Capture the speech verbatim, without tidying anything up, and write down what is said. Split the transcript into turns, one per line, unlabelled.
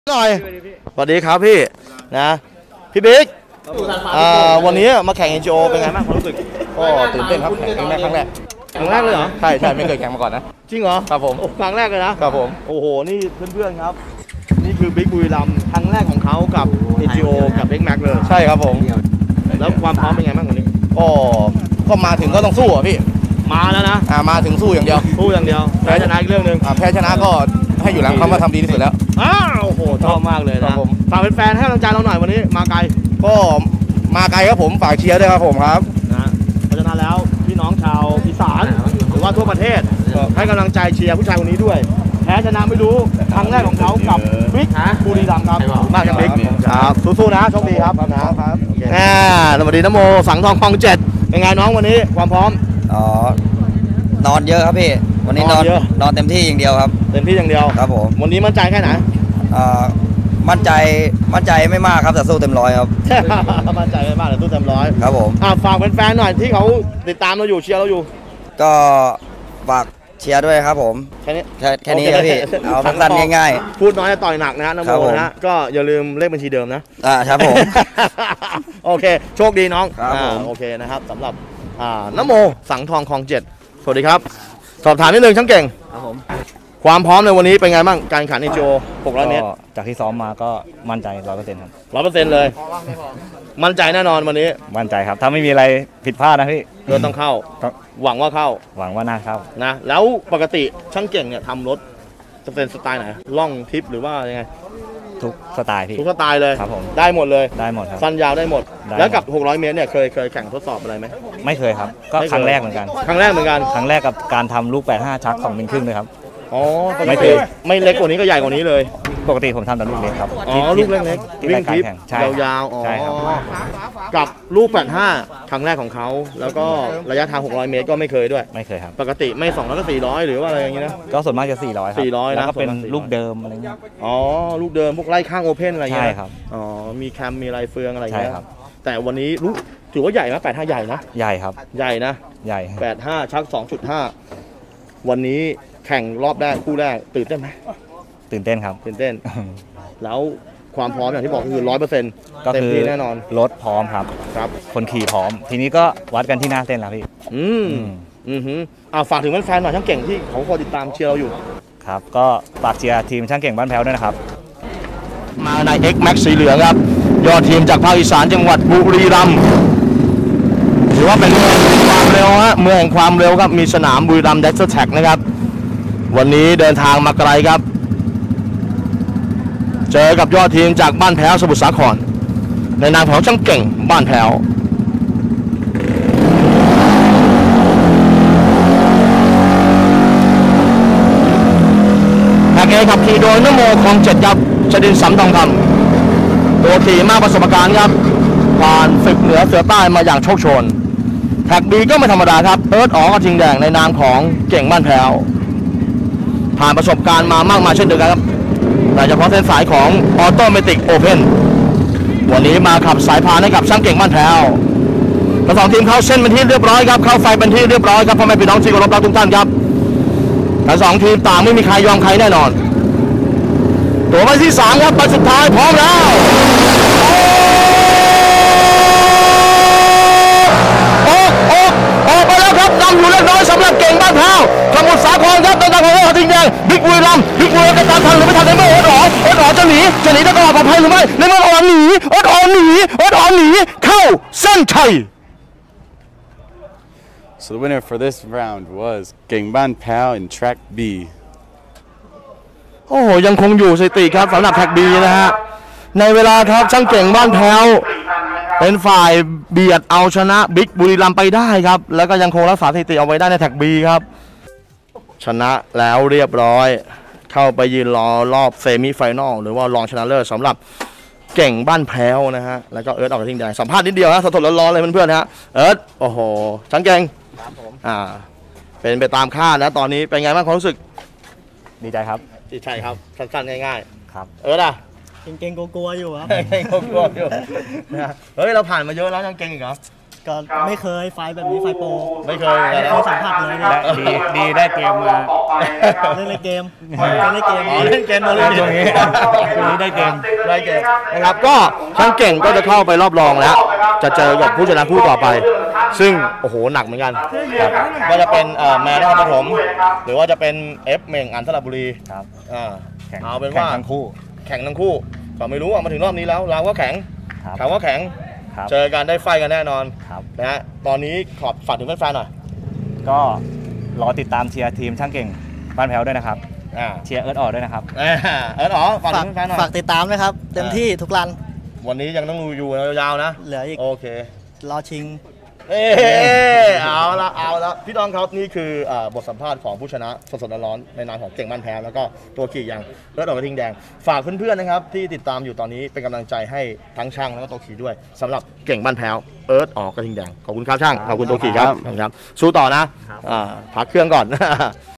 หน่อยสวัสดีครับพี่นะพี่บิ๊กวันนี้มาแข่ง เอ็น จี โอ เป็นไงบ้างความรู้สึกก็ตื่นเต้นครับแข่งครั้งแรกครั้งแรกเลยเหรอใช่ใช่ไม่เคยแข่งมาก่อนนะจริงเหรอครับผมครั้งแรกเลยนะครับผมโอ้โหนี่เพื่อนๆครับนี่คือบิ๊กบุรีรัมย์ครั้งแรกของเขากับ เอ็น จี โอ กับเอ็กแม็กเลยใช่ครับผมแล้วความพร้อมเป็นไงบ้างวันนี้ก็ก็มาถึงก็ต้องสู้อ่ะพี่มาแล้วนะอ่ามาถึงสู้อย่างเดียวสู้อย่างเดียวแพ้ชนะอีกเรื่องหนึ่งแพ้ชนะก็ให้อยู่หลังเขามาทำดีที่สุดแล้วอ้าวโอ้โหชอบมากเลยนะฝากเป็นแฟนให้กำลังใจเราหน่อยวันนี้มาไกลก็มาไกลครับผมฝากเชียร์ด้วยครับผมครับนะเพราะฉะนั้นแล้วพี่น้องชาวอีสานหรือว่าทั่วประเทศให้กำลังใจเชียร์ผู้ชายคนนี้ด้วยแพ้ชนะไม่รู้ครั้งแรกของเขากับบิ๊กบุรีรัมย์ครับมากจังบิ๊กครับสู้ๆนะโชคดีครับนะครับอ่าสวัสดีนโมสังทองคลองเจ็ดเป็นไงน้องวันนี้ความพร้อม
อ๋อนอนเยอะครับพี่วันนี้นอนนอนเต็มที่อย่างเดียวครับ
เต็มที่อย่างเดียว
ครับผม
วันนี้มั่นใจแค่ไหน
อ่ามั่นใจมั่นใจไม่มากครับแต่สู้เต็มร้อยครับ
มั่นใจไม่มากแต่สู้เต็มร้อย
ครับผม
อ่าฝากแฟนๆหน่อยที่เขาติดตามเราอยู่เชียร์เราอยู่
ก็ฝากเชียร์ด้วยครับผม
แค่นี้
แค่แค่นี้ครับพี่เอาสั้นๆง่าย
ๆพูดน้อยจะต่อยหนักนะน้ำโมนะก็อย่าลืมเลขบัญชีเดิมนะ
อ่าครับผม
โอเคโชคดีน้องครับผมโอเคนะครับสำหรับอ่าน้ำโมสังทองคลองเจ็ดสวัสดีครับสอบถามนิดนึงช่างเก่ง
ครับผม
ความพร้อมในวันนี้เป็นไงบ้างการแข่งขัน เอ็น จี โอ หกร้อยเมตร
จากที่ซ้อมมาก็มั่นใจ ร้อยเปอร์เซ็นต์ ครับ
ร้อยเปอร์เซ็นต์ เลยมั่นใจแน่นอนวันนี้
มั่นใจครับถ้าไม่มีอะไรผิดพลาดนะพี่
เดินต้องเข้าหวังว่าเข้า
หวังว่าน่าเข้า
นะแล้วปกติช่างเก่งเนี่ยทำรถจะเป็นสไตล์ไหนล่องทิปหรือว่ายังไง
ทุกสไตล์พี่
ทุกสไตล์เลย
ครับผม
ได้หมดเลย
ได้หมดครับ
สั้นยาวได้หมดแล้วกับหกร้อยเมตรเนี่ยเคยเคยแข่งทดสอบอะไรไหม
ไม่เคยครับก็ครั้งแรกเหมือนกัน
ครั้งแรกเหมือนกัน
ครั้งแรกกับการทำลูกแปดสิบห้าชักสองมิลครึ่งเลยครับ
อ๋อไม่เคยไม่เล็กกว่านี้ก็ใหญ่กว่านี้เลย
ปกติผมทำแต่ลูกเล็กครับ
อ๋อลูกเล็กๆวิ่งคลิปยาวๆอ๋อกับลูกแปดสิบห้าครั้งแรกของเขาแล้วก็ระยะทางหกร้อยเมตรก็ไม่เคยด้วย
ไม่เคยครับ
ปกติไม่สองร้อยก็สี่ร้อยหรือว่าอะไรอย่างงี้นะ
ก็ส่วนมากจะสี่ร้อยครับ
สี่ร้อยนะ
แล้วก็เป็นลูกเดิมอะไรเงี้ย
อ๋อลูกเดิมพวกไล่ข้างโอเพ่นอะไรเงี้
ยใช่ครับ
อ๋อมีแคมมีไรเฟืองอะไรเงี้ยแต่วันนี้ลูกถือว่าใหญ่ไหมแปดห้าใหญ่นะ
ใหญ่ครับ
ใหญ่นะ
ใหญ่
แปดห้าชักสองจุดห้าวันนี้แข่งรอบแรกคู่แรกตื่นเต้นไหม
ตื่นเต้นครับ
ตื่นเต้นแล้วความพร้อมอย่างที่บอกคือร้อยเปอร์เซ็นต์
ก็คือ
แน่นอน
รถพร้อมครับ
ครับ
คนขี่พร้อมทีนี้ก็วัดกันที่หน้าเส้นแล้วพี่
อืมอืมอ่าฝากถึงแฟนๆหน่อยช่างเก่งที่เขาคอยติดตามเชียร์เราอยู่
ครับก็ฝากเชียร์ทีมช่างเก่งบ้านแพ้วด้วยนะครับ
มาใน X Max สีเหลืองครับยอดทีมจากภาคอีสานจังหวัดบุรีรัมย์ถือว่าเป็นเมืองความเร็วฮะเมืองแห่งความเร็วครับมีสนามบุรีรัมย์ Desert Track นะครับวันนี้เดินทางมาไกลครับเจอกับยอดทีมจากบ้านแพ้วสมุทรสาครในนามของช่างเก่งบ้านแพ้วแท็กเอขับขี่โดยนโมคลองเจ็ดครับชดินสำทองคำตัวขี่มากประสบการณ์ครับผ่านศึกเหนือเสือใต้มาอย่างโชคโชนแท็กบีก็ไม่ธรรมดาครับเอิร์ธอ๋อกระทิงแดงในนามของเก่งบ้านแพ้วผ่านประสบการณ์มามากมายเช่นเดียวกันครับโดยเฉพาะเส้นสายของออโตเมติกโอเพนวันนี้มาขับสายพานให้กับช่างเก่งบ้านแพ้วทั้งสองทีมเข้าเส้นเป็นที่เรียบร้อยครับเข้าไฟเป็นที่เรียบร้อยครับพ่อแม่พี่น้องที่เคารพรักทุกท่านครับทั้งสองทีมต่างไม่มีใครยอมใครแน่นอนตัวใบที่สามครับใบสุดท้ายพร้อมแล้วออกออกออกไปแล้วครับนำอยู่เล็กน้อยสำหรับเก่งบ้านแพ้วสมุทรสาครครับในทางของเราทิ้งแดงบิ๊กบุรีรัมย์บิ๊กบุรีรัมย์จะตามทันหรือไม่ทันในเมื่อโอ๊ตอ๋อโอ๊ตอ๋อจะหนีจะหนีได้ก็ปลอดภัยหรือไม่ในเมื่อโอ๊ตหนีโอ๊ตอ๋อหนีโอ๊ตอ๋อหนีเข้าเส้นชัย
So the winner for this round was Gengban Pao in track B
โอ้โหยังคงอยู่สถิติครับสำหรับแท็ก B นะฮะในเวลาครับช่างเก่งบ้านแพ้วเป็นฝ่ายเบียดเอาชนะบิ๊กบุรีรัมย์ไปได้ครับแล้วก็ยังคงรักษาสถิติเอาไว้ได้ในแท็ก B ครับชนะแล้วเรียบร้อยเข้าไปยืนรอรอบเซมิไฟนอลหรือว่ารองชนะเลิศสำหรับเก่งบ้านแพ้วนะฮะแล้วก็เอิร์ธออกกระทิงแดงสัมภาษณ์นิดเดียวนะสดๆร้อนๆเลยเพื่อนๆฮะเอิร์ธโอ้โหช่างเก่งครับผมอ่าเป็นไปตามคาดนะตอนนี้เป็นไงบ้างความรู้สึก
ดีใจครับ
ดีใจครับสั้นๆง่าย
ๆครับ
เอิร์ธอ่ะ
เก่งๆกลัวๆอยู่ครับ
เก่งๆกลัวๆอยู่นะเฮ้ยเราผ่านมาเยอะแล้วยังเก่งอีกเหรอ
ก็ไม่เคยไฟแบบนี้ไฟโปร
ไม่เคย
ไม่
นะ
เคยสัมผัสเลย
และดีดีได้เกมมา
เล่นในเกมเล่นในเกม
อ๋อเล่นเกมมาเล่น
ตรงนี้ตรงนี้ได้เกม
ได้เกมนะครับก็ช่างเก่งก็จะเข้าไปรอบรองแล้ว จะเจอกับผู้ชนะคู่ต่อไป ซึ่งโอ้โหหนักเหมือนกันครับก็จะเป็นเอ่อแมนนครปฐมหรือว่าจะเป็นเอฟเมงอันสระบุรี
ครับ
อ่า
แข่ง
เอาเป็นว่า
แข่งทั้งคู่
แข่งทั้งคู่ก็ไม่รู้อ่ะมาถึงรอบนี้แล้วเราก็แข็ง
ครับ
เขาก็แข็ง
ครับ
เจอกันได้ไฟกันแน่นอน
ครับ
นะฮะตอนนี้ขอฝากถึงแฟนๆหน่อย
ก็รอติดตามเชียร์ทีมช่างเก่งบ้านแพ้วด้วยนะครับ
อ่า
เชียร์เอิร์ธออกด้วยนะครับ
เออเอออ๋อฝาก
ฝาก
ถึงแฟนๆหน่อย
ฝากติดตามนะครับ เต็มที่ทุกรัน
วันนี้ยังต้องอยู่ยาวๆนะ
เหลืออีก
โอเค
รอชิง
เอ้เอาละเอาละพี่ดอนครับนี่คืออ่าบทสัมภาษณ์ของผู้ชนะสดๆร้อนๆในนามของเก่งบ้านแพ้วแล้วก็ตัวขี่อย่างเลือดออกกระทิงแดง ฝากเพื่อนๆนะครับที่ติดตามอยู่ตอนนี้เป็นกำลังใจให้ทั้งช่างแล้วก็ตัวขี่ด้วยสำหรับเก่งบ้านแพ้วเอิร์ธออกกระทิงแดงขอบคุณครับช่างขอบคุณตัวขี่ครับขอบคุณครับสู้ต่อนะอ่าพักเครื่องก่อน